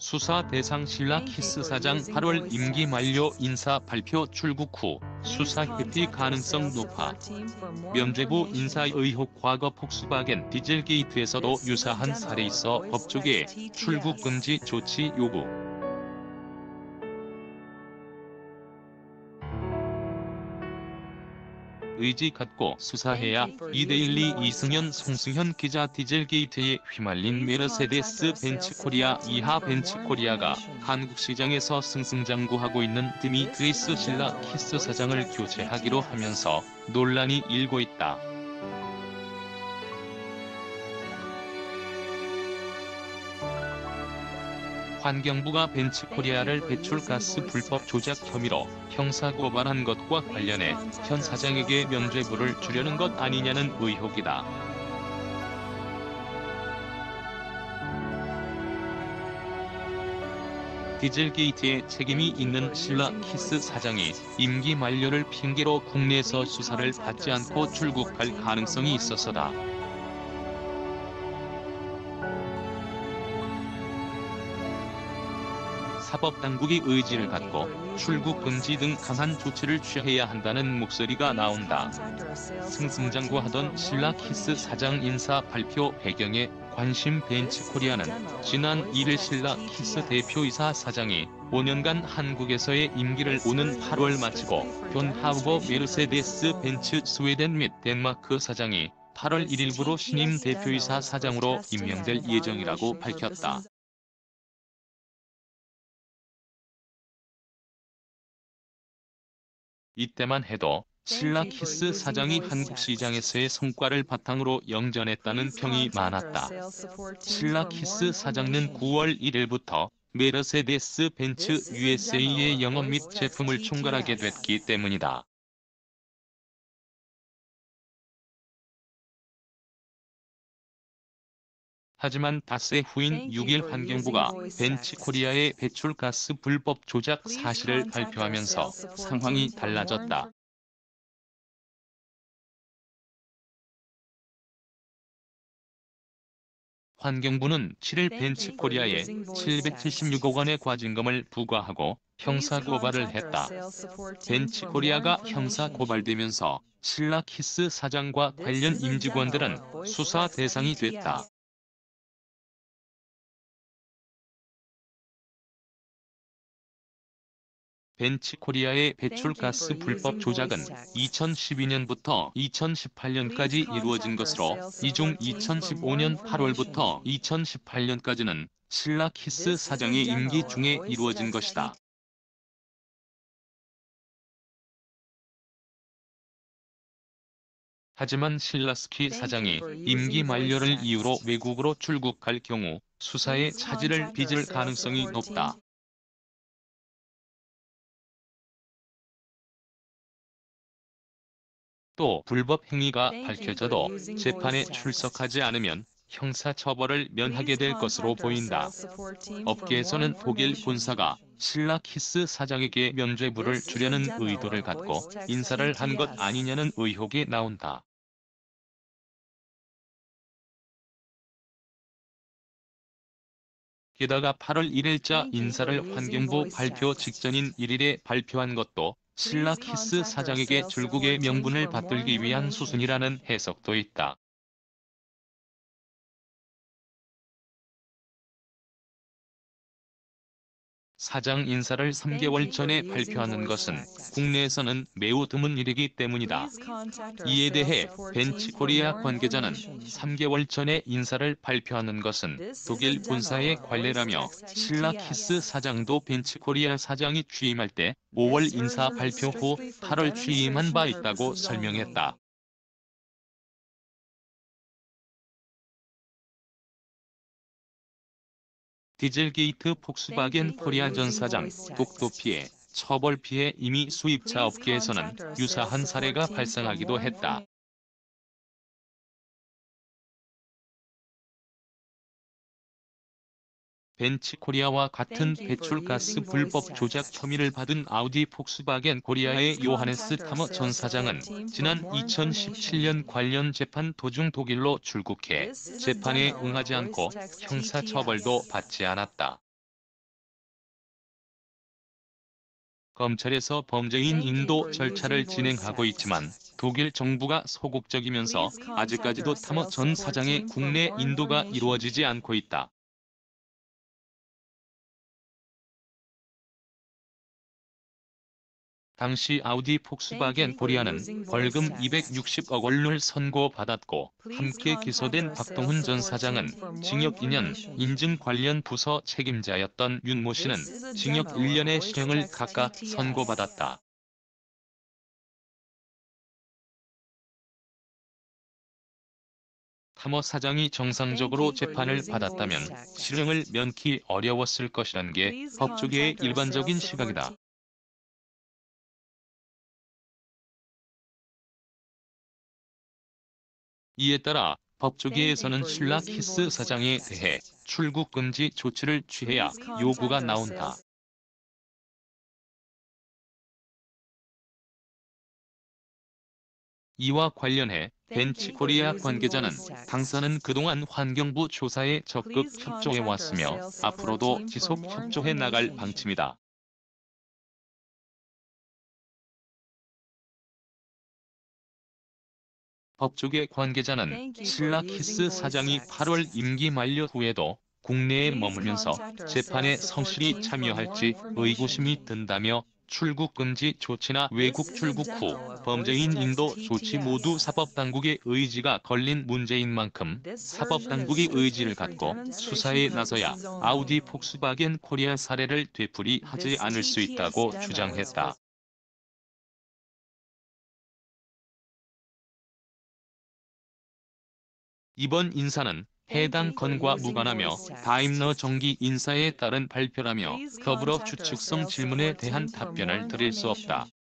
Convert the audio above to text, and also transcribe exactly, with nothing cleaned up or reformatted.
수사 대상 실라키스 사장 팔월 임기 만료 인사 발표 출국 후 수사 회피 가능성 높아. 면죄부 인사 의혹. 과거 폭스바겐 디젤게이트에서도 유사한 사례 있어 법조계 출국 금지 조치 요구. 의지 갖고 수사해야. 이데일리 이승현 송승현 기자. 디젤게이트에 휘말린 메르세데스 벤츠 코리아. 이하 벤츠 코리아가 한국 시장에서 승승장구하고 있는 드미트리스 실라키스 사장을 교체하기로 하면서 논란이 일고 있다. 환경부가 벤츠코리아를 배출가스 불법 조작 혐의로 형사고발한 것과 관련해 현 사장에게 면죄부를 주려는 것 아니냐는 의혹이다. 디젤게이트에 책임이 있는 실라키스 사장이 임기 만료를 핑계로 국내에서 수사를 받지 않고 출국할 가능성이 있어서다. 사법당국이 의지를 갖고 출국 금지 등 강한 조치를 취해야 한다는 목소리가 나온다. 승승장구하던 실라키스 사장 인사 발표 배경에 관심. 벤츠코리아는 지난 일 일 실라키스 대표이사 사장이 오 년간 한국에서의 임기를 오는 팔월 마치고 변하우버 메르세데스 벤츠 스웨덴 및 덴마크 사장이 팔월 일일부로 신임 대표이사 사장으로 임명될 예정이라고 밝혔다. 이때만 해도 실라키스 사장이 한국 시장에서의 성과를 바탕으로 영전했다는 평이 많았다. 실라키스 사장은 구월 일일부터 메르세데스 벤츠 유에스에이의 영업 및 제품을 총괄하게 됐기 때문이다. 하지만 닷새 후인 육 일 환경부가 벤츠코리아의 배출가스 불법 조작 사실을 발표하면서 상황이 달라졌다. 환경부는 칠 일 벤츠코리아에 칠백칠십육억 원의 과징금을 부과하고 형사고발을 했다. 벤츠코리아가 형사고발되면서 실라키스 사장과 관련 임직원들은 수사 대상이 됐다. 벤츠코리아의 배출가스 불법 조작은 이천십이 년부터 이천십팔 년까지 이루어진 것으로 이 중 이천십오 년 팔월부터 이천십팔 년까지는 실라키스 사장의 임기 중에 이루어진 것이다. 하지만 실라스키 사장이 임기 만료를 이유로 외국으로 출국할 경우 수사에 차질을 빚을 가능성이 높다. 또 불법 행위가 밝혀져도 재판에 출석하지 않으면 형사처벌을 면하게 될 것으로 보인다. 업계에서는 독일 본사가 실라키스 사장에게 면죄부를 주려는 의도를 갖고 인사를 한 것 아니냐는 의혹이 나온다. 게다가 팔월 일일자 인사를 환경부 발표 직전인 일일에 발표한 것도 실라키스 사장에게 출국의 명분을 받들기 위한 수순이라는 해석도 있다. 사장 인사를 삼 개월 전에 발표하는 것은 국내에서는 매우 드문 일이기 때문이다. 이에 대해 벤츠코리아 관계자는 삼 개월 전에 인사를 발표하는 것은 독일 본사의 관례라며 실라키스 사장도 벤츠코리아 사장이 취임할 때 오월 인사 발표 후 팔월 취임한 바 있다고 설명했다. 디젤게이트 폭스바겐 코리아 전 사장 독도 피해, 처벌 피해. 이미 수입차 업계에서는 유사한 사례가 발생하기도 했다. 벤츠코리아와 같은 배출가스 불법 조작 혐의를 받은 아우디 폭스바겐 코리아의 요하네스 타머 전 사장은 지난 이천십칠 년 관련 재판 도중 독일로 출국해 재판에 응하지 않고 형사처벌도 받지 않았다. 검찰에서 범죄인 인도 절차를 진행하고 있지만 독일 정부가 소극적이면서 아직까지도 타머 전 사장의 국내 인도가 이루어지지 않고 있다. 당시 아우디 폭스바겐 코리아는 벌금 이백육십억 원을 선고받았고 함께 기소된 박동훈 전 사장은 징역 이 년, 인증 관련 부서 책임자였던 윤모 씨는 징역 일 년의 실형을 각각 선고받았다. 타머 사장이 정상적으로 재판을 받았다면 실형을 면키 어려웠을 것이란 게 법조계의 일반적인 시각이다. 이에 따라 법조계에서는 실라 키스 사장에 대해 출국 금지 조치를 취해야 요구가 나온다. 이와 관련해 벤치코리아 관계자는 당사는 그동안 환경부 조사에 적극 협조해왔으며 앞으로도 지속 협조해 나갈 방침이다. 법조계 관계자는 실라 키스 사장이 팔월 임기 만료 후에도 국내에 머물면서 재판에 성실히 참여할지 의구심이 든다며 출국 금지 조치나 외국 출국 후 범죄인 인도 조치 모두 사법당국의 의지가 걸린 문제인 만큼 사법당국이 의지를 갖고 수사에 나서야 아우디 폭스바겐 코리아 사례를 되풀이하지 않을 수 있다고 주장했다. 이번 인사는 해당 건과 무관하며 다임러 정기 인사에 따른 발표라며 더불어 추측성 질문에 대한 답변을 드릴 수 없다.